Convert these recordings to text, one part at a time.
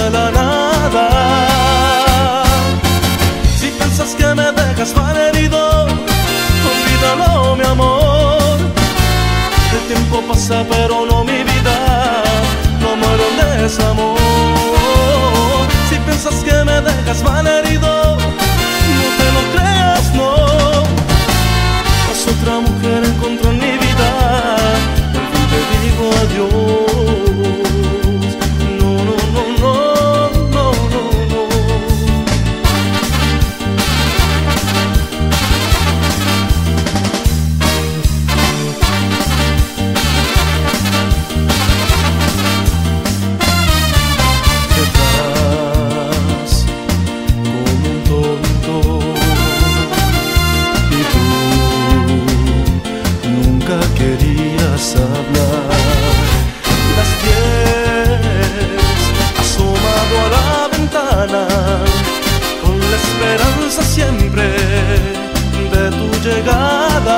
de la nada. Si piensas que me dejas malherido, olvídalo, mi amor. El tiempo pasa pero no mi vida, no muero en desamor. Si piensas que me dejas malherido, no te lo creas, no. Pues otra mujer encontró en mi vida, por fin te digo adiós. No, no, no, no, no, no, no. Te vas como un tonto y tú nunca querías hablar. Las 10 asomado a la ventana, con la esperanza siempre de tu llegada.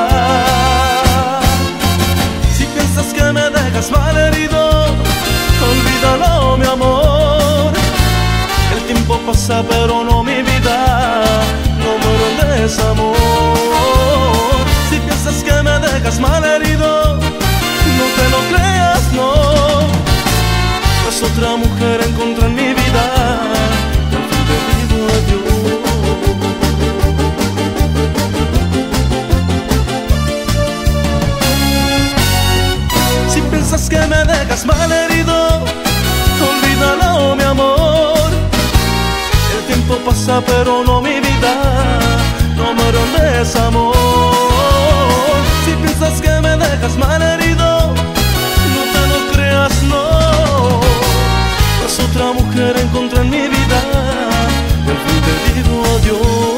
Si piensas que me dejas malherido, olvídalo, mi amor. El tiempo pasa pero no mi vida, no muero en desamor. Si piensas que me dejas malherido, no te lo creas, no. Pues otra mujer encontré en mi vida, por fin te digo adiós. Si piensas que me dejas malherido, olvídalo, mi amor. El tiempo pasa pero no mi vida, no muero en desamor. Si piensas que me dejas malherido, no te lo creas, no. Pues otra mujer encontré en mi vida, y al fin te digo adiós.